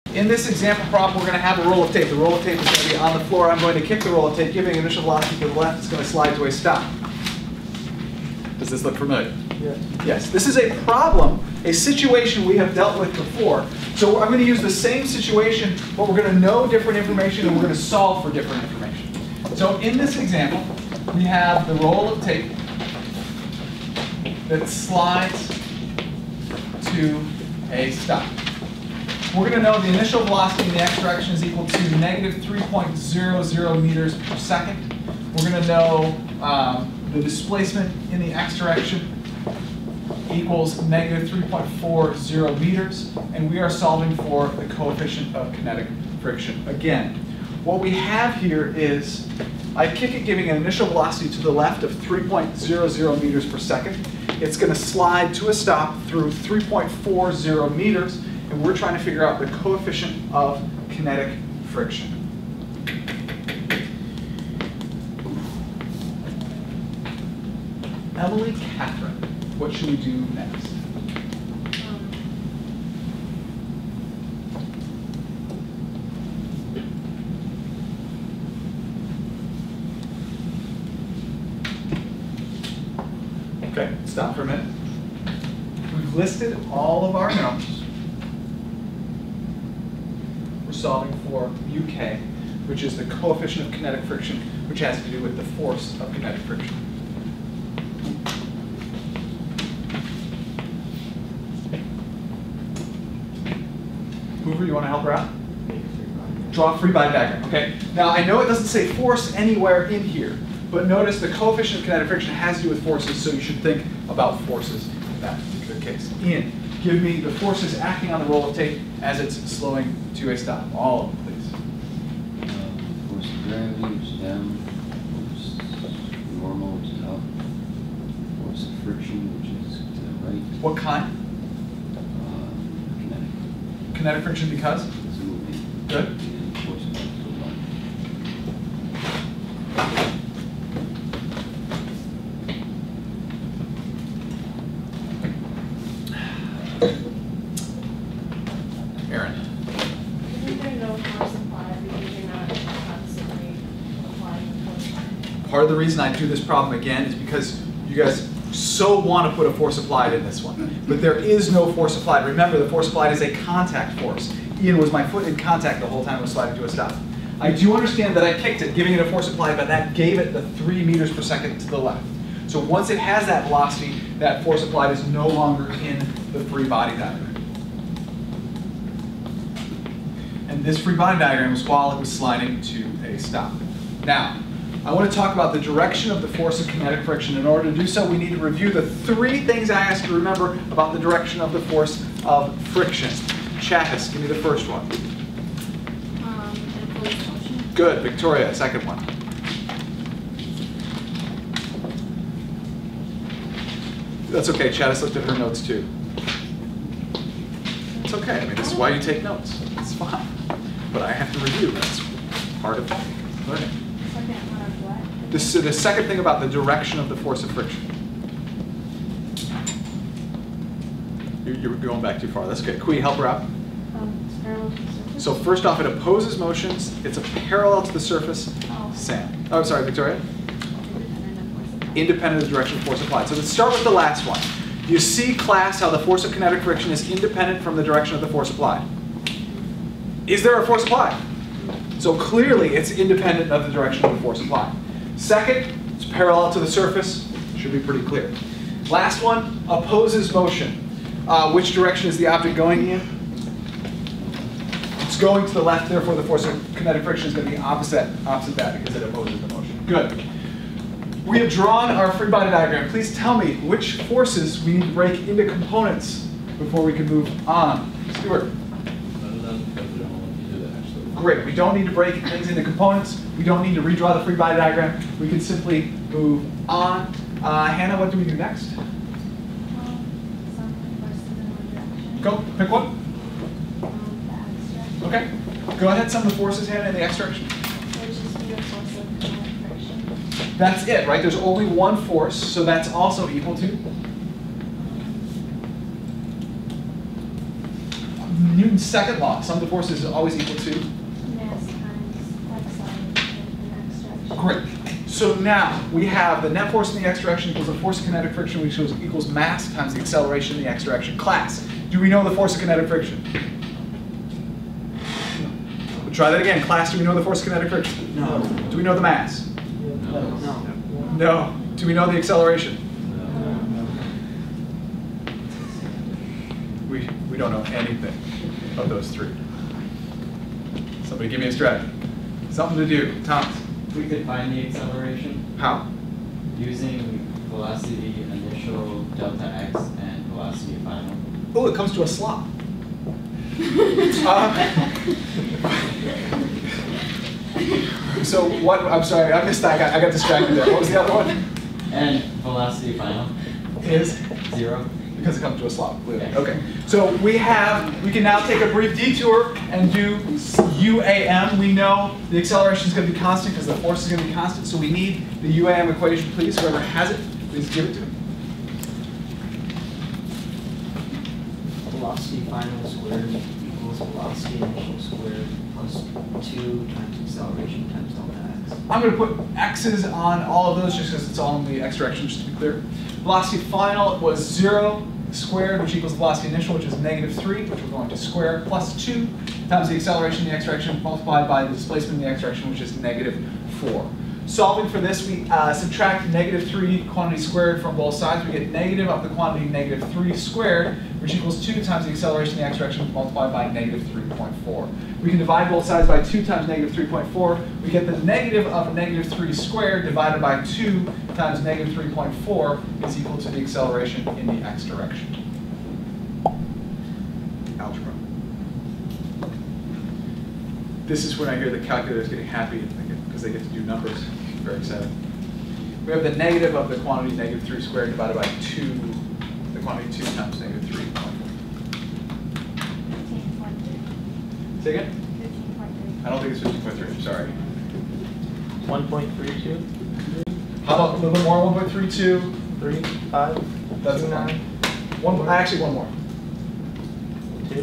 In this example problem, we're going to have a roll of tape. The roll of tape is going to be on the floor. I'm going to kick the roll of tape, giving initial velocity to the left. It's going to slide to a stop. Does this look familiar? Yeah. Yes. This is a problem, a situation we have dealt with before. So I'm going to use the same situation, but we're going to know different information, and we're going to solve for different information. So in this example, we have the roll of tape that slides to a stop. We're going to know the initial velocity in the x direction is equal to negative 3.00 meters per second. We're going to know the displacement in the x direction equals negative 3.40 meters, and we are solving for the coefficient of kinetic friction. Again, what we have here is I kick it giving an initial velocity to the left of 3.00 meters per second. It's going to slide to a stop through 3.40 meters, and we're trying to figure out the coefficient of kinetic friction. Emily Catherine, what should we do next? Okay, stop for a minute. We've listed all of our notes. We're solving for UK, which is the coefficient of kinetic friction, which has to do with the force of kinetic friction. Hoover, you want to help her out? Draw a free body diagram. Okay. Now I know it doesn't say force anywhere in here, but notice the coefficient of kinetic friction has to do with forces, so you should think about forces in that particular case. Ian, give me the forces acting on the roll of tape as it's slowing to a stop. All of them, please. Force of gravity, which is down. Force normal, which is up. Force of friction, which is to the right. What kind? Kinetic. Kinetic friction because? It's moving. Good. And force of gravity to the left. Aaron. Isn't there no force applied because you're not constantly applying force? Part of the reason I do this problem again is because you guys so want to put a force applied in this one. But there is no force applied. Remember, the force applied is a contact force. Ian, was my foot in contact the whole time it was sliding to a stop? I do understand that I kicked it, giving it a force applied, but that gave it the 3 meters per second to the left. So once it has that velocity, that force applied is no longer in the free body diagram. And this free body diagram is while it was sliding to a stop. Now, I want to talk about the direction of the force of kinetic friction. In order to do so, we need to review the 3 things I asked you to remember about the direction of the force of friction. Chattis, give me the first one. Enclosed motion. Good. Victoria, second one. That's okay. Chattis looked at her notes too. It's okay. I mean, this is why you take notes. It's fine. But I have to review. That's part of learning. Second one of what? The second thing about the direction of the force of friction. You're going back too far. That's okay. Can we help her out? It's parallel to the surface. So first off, it opposes motions. It's a parallel to the surface. Oh. Sam. Oh, sorry, Victoria. Independent of force applied. Independent of the direction of force applied. So let's start with the last one. You see, class, how the force of kinetic friction is independent from the direction of the force applied. Is there a force applied? So clearly, it's independent of the direction of the force applied. Second, it's parallel to the surface. Should be pretty clear. Last one, opposes motion. Which direction is the object going in? It's going to the left, therefore the force of kinetic friction is going to be opposite that because it opposes the motion. Good. We have drawn our free body diagram. Please tell me which forces we need to break into components before we can move on. Stuart. Great. We don't need to break things into components. We don't need to redraw the free body diagram. We can simply move on. Hannah, what do we do next? Something forces in one direction. Go. Pick one. The abstract. Okay. Go ahead. Sum the forces, Hannah, in the x direction. Which is the force of kinetic friction. That's it, right? There's only one force, so that's also equal to Newton's second law. Sum of the forces is always equal to? Mass times acceleration in the x direction. Great. So now we have the net force in the x direction equals the force of kinetic friction, which equals mass times the acceleration in the x direction. Class, do we know the force of kinetic friction? We'll try that again. Class, do we know the force of kinetic friction? No. Do we know the mass? No. No. Do we know the acceleration? We don't know anything of those three. Somebody give me a strategy. Something to do. Thomas. We could find the acceleration How? using velocity initial delta x and velocity final. Oh, it comes to a slop. So what? I'm sorry, I missed that. I got distracted there. What was the other one? And velocity final Is 0. because it comes to a slop. Clearly. Yes. Okay. So we can now take a brief detour and do UAM. We know the acceleration is going to be constant because the force is going to be constant. So we need the UAM equation, please. Whoever has it, please give it to me. Velocity final squared equals velocity initial squared plus 2 times acceleration times delta x. I'm going to put x's on all of those just because it's all in the x direction, just to be clear. Velocity final was 0 squared, which equals velocity initial, which is -3, which we're going to square, plus 2 times the acceleration in the x direction multiplied by the displacement in the x direction, which is -4. Solving for this, we subtract -3 quantity squared from both sides. We get negative of the quantity -3 squared, which equals 2 times the acceleration in the x direction multiplied by -3.4. We can divide both sides by 2 times -3.4. We get the negative of -3 squared divided by 2 times -3.4 is equal to the acceleration in the x direction. Algebra. This is when I hear the calculators getting happy because they get to do numbers. Very excited. We have the negative of the quantity -3 squared divided by 2, the quantity 2 times -3.4. 15.3. Say again? 15.3. I don't think it's 15.3, I'm sorry. 1.32, How about a little bit more, 1.32? 3, 5, That's 2, fine. 9, Actually, one more. 2.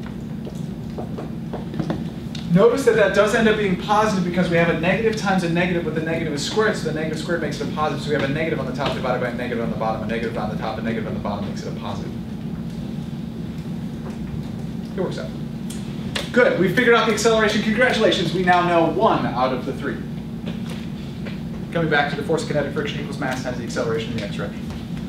Notice that that does end up being positive because we have a negative times a negative, but the negative is squared, so the negative squared makes it a positive. So we have a negative on the top divided by a negative on the bottom, a negative on the top, a negative on the bottom makes it a positive. It works out. Good, we figured out the acceleration. Congratulations, we now know 1 out of the 3. Coming back to the force of kinetic friction equals mass times the acceleration in the x direction.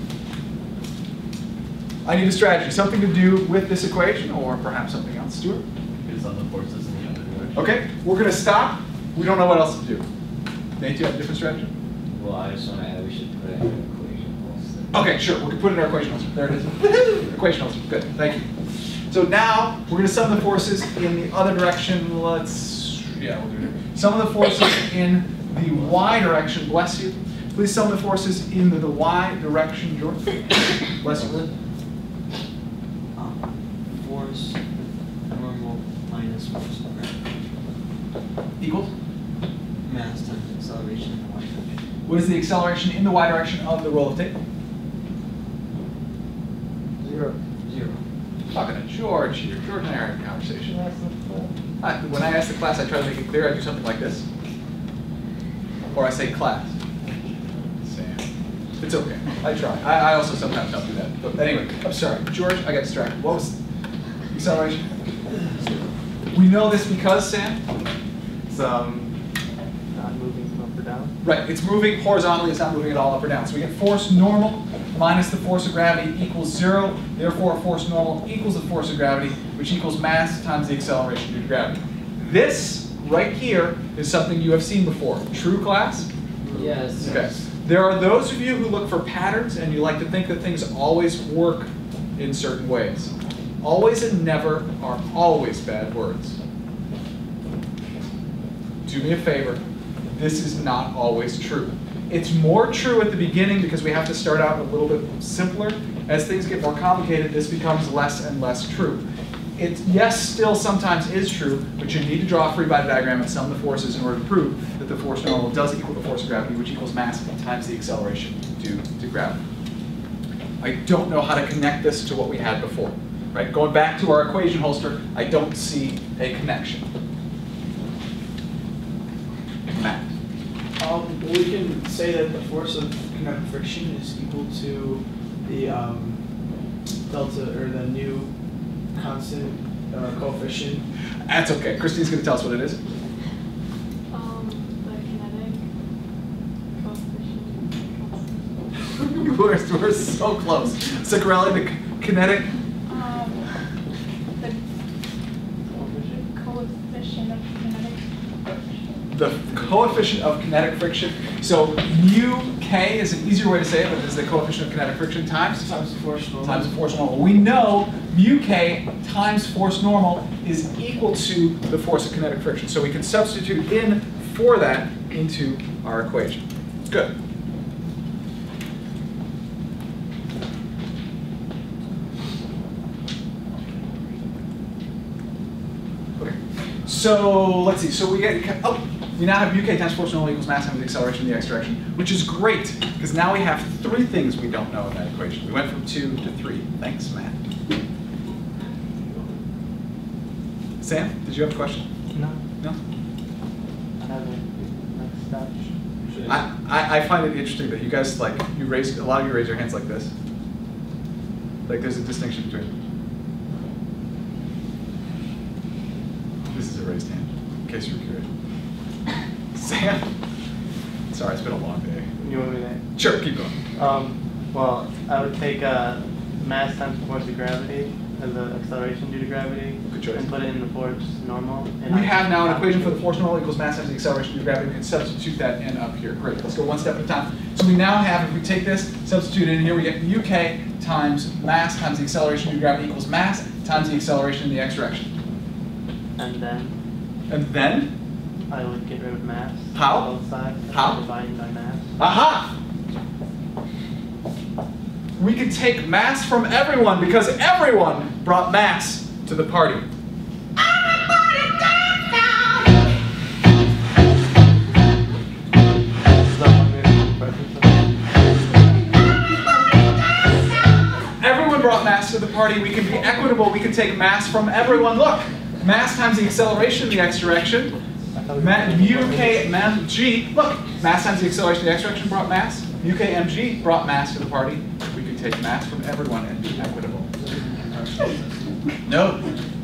I need a strategy, something to do with this equation, or perhaps something else. Stuart? Because of the forces in the other direction. Okay, we're going to stop. We don't know what else to do. Nate, do you have a different strategy? Well, I just want to add, we should put it in an equation also. Okay, sure. We can put it in our equation also. There it is. Woohoo! Equation also. Good. Thank you. So now we're going to sum the forces in the other direction. We'll do it here. Sum of the forces in the y direction. Bless you. Please sum the forces in the y direction, George. Bless you. Force normal minus force of gravity. Equals? Mass times acceleration in the y direction. What is the acceleration in the y direction of the roll of tape? 0. 0. Talking to George here. George and I are having a conversation. When I ask the class, I try to make it clear. I do something like this. Or I say class. Sam. It's okay. I try. I also sometimes don't do that. But anyway, I'm sorry. George, I got distracted. What was the acceleration? We know this because, Sam? It's, Not moving up or down. right, it's moving horizontally. It's not moving at all up or down. So we get force normal minus the force of gravity equals 0. Therefore, force normal equals the force of gravity, which equals mass times the acceleration due to gravity. This right here is something you have seen before. True, class? Yes. Okay. There are those of you who look for patterns and you like to think that things always work in certain ways. Always and never are always bad words. Do me a favor. This is not always true. It's more true at the beginning because we have to start out a little bit simpler. As things get more complicated, this becomes less and less true. It, yes, still sometimes is true, but you need to draw a free body diagram and sum the forces in order to prove that the force normal does equal the force of gravity, which equals mass times the acceleration due to gravity. I don't know how to connect this to what we had before. right? Going back to our equation holster, I don't see a connection. Matt. We can say that the force of kinetic friction is equal to the delta, or the new constant coefficient. That's okay. Christine's going to tell us what it is. The kinetic coefficient. We're so close. Zuccarelli, the kinetic. The coefficient of kinetic friction. The coefficient of kinetic friction. So mu k is an easier way to say it, but is the coefficient of kinetic friction times Times the force normal. times the force normal. We know mu k times force normal is equal to the force of kinetic friction. So we can substitute in for that into our equation. Good. Okay. So let's see. So we get we now have mu k times force normal equals mass times the acceleration in the x direction, which is great because now we have three things we don't know in that equation. We went from 2 to 3. Thanks, Matt. Sam, did you have a question? No. No? I haven't. Next step. I find it interesting that you guys a lot of you raise your hands like this. Like there's a distinction between. This is a raised hand, in case you're curious. Sam? Sorry, it's been a long day. You want me to? Sure, keep going. Well, I would take mass times the force of gravity as the acceleration due to gravity. Good choice. And put it in the force normal. And We have now an equation for the force normal equals mass times the acceleration due to gravity. We can substitute that in up here. Great, let's go one step at a time. So we now have, if we take this, substitute it in here, we get mu k times mass times the acceleration due to gravity equals mass times the acceleration in the x direction. And then, I would get rid of mass. How? On both sides. How? Dividing by mass. aha! We can take mass from everyone because everyone brought mass to the party. Everyone brought mass to the party. We can be equitable. We can take mass from everyone. Look, mass times the acceleration in the x direction. Mu k mg. Look, mass times the acceleration in the x direction brought mass. Mu k mg brought mass to the party. We can take mass from everyone and be equitable. No.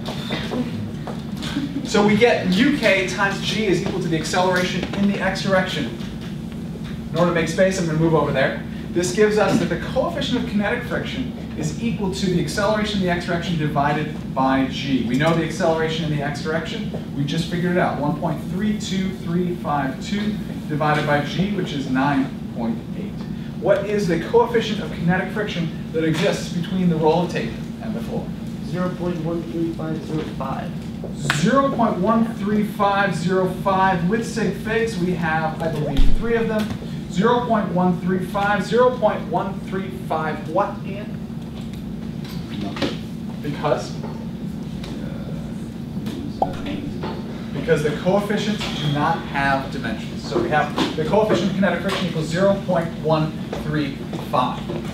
So we get mu k times g is equal to the acceleration in the x direction. In order to make space, I'm going to move over there. This gives us that the coefficient of kinetic friction is equal to the acceleration in the x direction divided by g. We know the acceleration in the x direction. We just figured it out. 1.32352 divided by g, which is 9.8. What is the coefficient of kinetic friction that exists between the roll of tape and the floor? 0.13505. 0.13505 with sig figs. We have, I believe, 3 of them. 0.135, 0.135 what in? Because? Because the coefficients do not have dimensions. So we have the coefficient of kinetic friction equals 0.135.